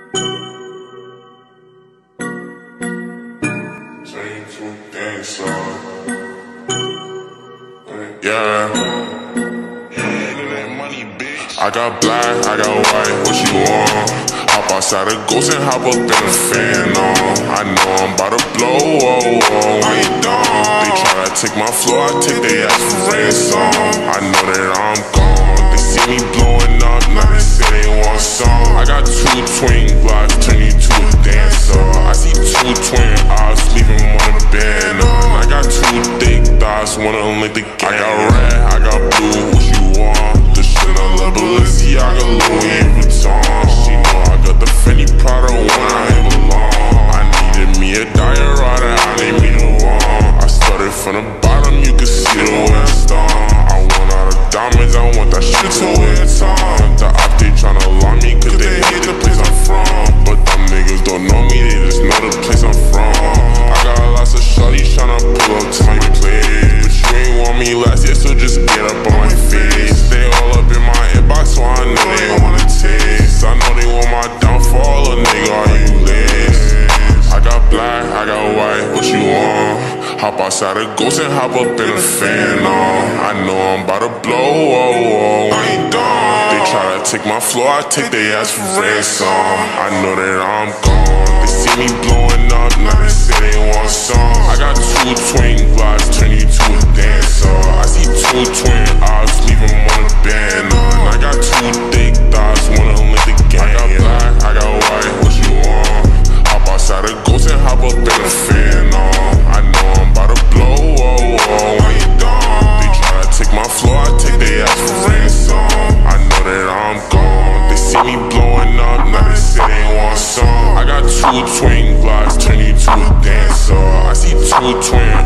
I got black, I got white, what you want? Hop outside a ghost and hop up in a Phantom. I know I'm about to blow, oh, oh, I ain't dumb. They try to take my floor, I take their ass for ransom. I know that I'm gone. They see me blowing up, now they say they want some. I got 2 twin blocks, turn you to a dancer. I see 2 twin eyes, leaving one a band. I got 2 thick thighs, wanna lick the gang. I got red, I got blue, what you want? Balenciaga, Louis Vuitton. She know I got the Fendi Prada when I ain't belong. I needed me a diorata, I named me the one. I started from the bottom, you can see the way I start. I want all the diamonds, I want that shit to wear time. The op, they tryna alarm me cause they hate the place I'm from. But them niggas don't know me, they just know the place I'm from. I got lots of shorties tryna pull up to my place, but you ain't want me last year, so just get up on my face. They all up in my inbox, so I know they wanna taste. I know they want my downfall, a nigga, are you lit? I got black, I got white, what you want? Hop outside a ghost and hop up in a Phantom. I know I'm about to blow, oh, oh, I ain't dumb. They try to take my floor, I take their ass for ransom. I know that I'm gone. They see me blowing up, now they say they want some. I got 2 twin blocks, turn you to a dancer. I see 2 twin eyes, leaving one a band. I got 2 thick thighs, wanna lick the gang. I got black, I got white, what you want? Hop outside a ghost and hop up in a Phantom. I know I'm about to blow, oh, oh, I ain't dumb. They try to take my floor, I take their ass for ransom. I know that I'm gone. They see me blowing up, now they say they want some. I got 2 twin blocks, turn you to a dancer. I see 2 twin